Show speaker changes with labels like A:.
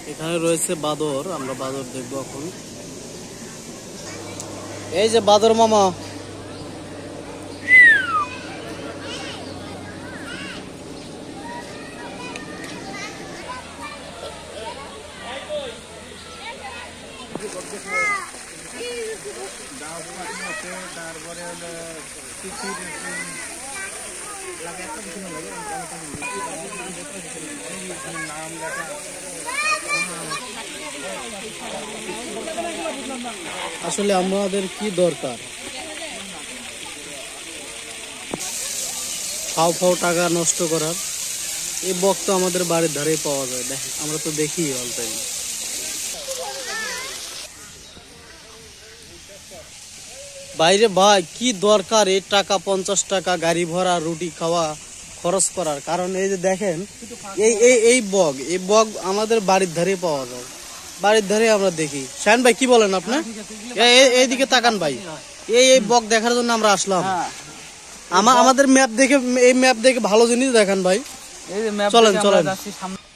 A: এখানে রয়েছে বাদর, আমরা বাদর দেখবো এখন। এই যে বাদর মামা, আসলে আমাদের কি দরকার ফাও ফাও টাকা নষ্ট করার? এই বক তো আমাদের বাড়ির ধারেই পাওয়া যায়, আমরা তো দেখি অল টাইম। বাইরে ভাই কি দরকার এই টাকা 50 টাকা গাড়ি ভরা রুটি খাওয়া খরচ করার? কারণ এই যে দেখেন এই বক আমাদের বাড়ির ধারেই পাওয়া যায়, বাড়ির ধারে আমরা দেখি। শাহিন ভাই কি বলেন আপনার? এইদিকে তাকান ভাই, এই বক দেখার জন্য আমরা আসলাম। আমাদের ম্যাপ দেখে, এই ম্যাপ দেখে ভালো জিনিস দেখান ভাই। চলেন চলেন।